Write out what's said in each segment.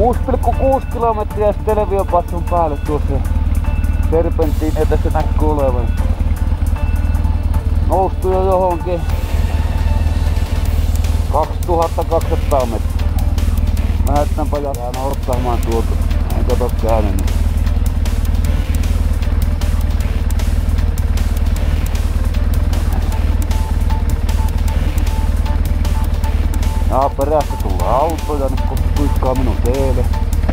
6,6 kilometriä televiopassun päälle tuossa serpenttiin, ei tässä näkyy olevan. Noustu jo johonkin 2200 metriä. Mä näytän pajaan ottamaan tuolta. En kato käynyt. Ja perästä tulee auto ja nyt kuikkaa minun teille.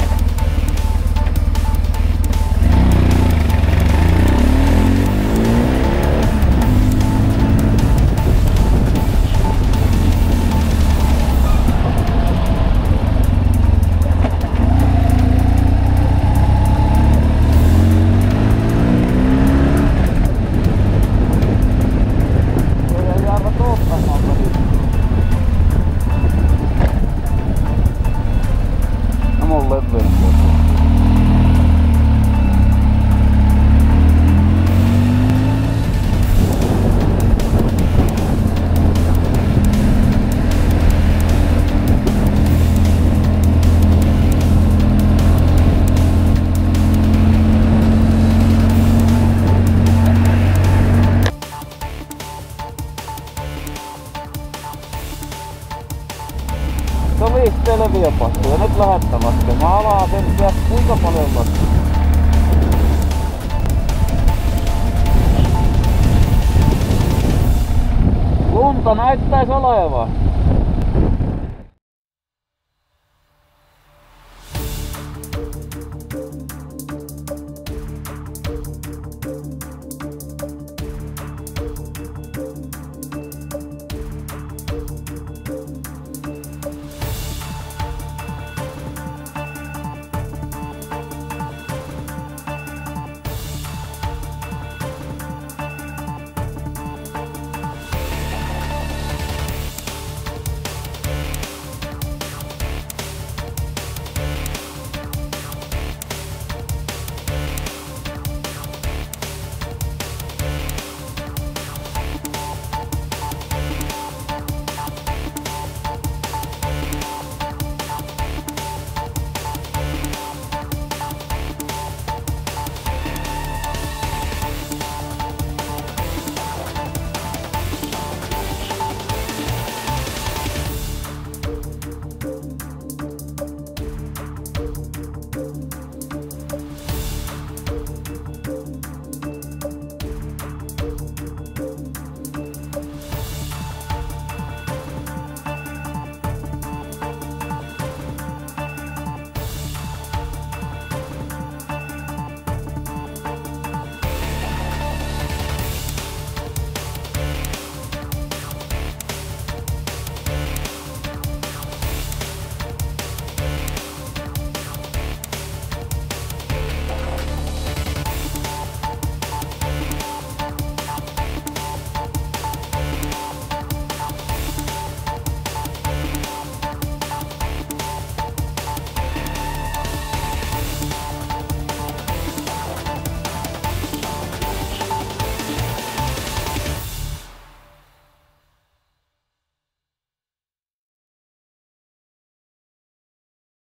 Se on 5 televiopassia ja nyt lähdettä laskemaan. Mä alaan sen sieltä kuinka paljon laskee. Lunta näyttäis olevan.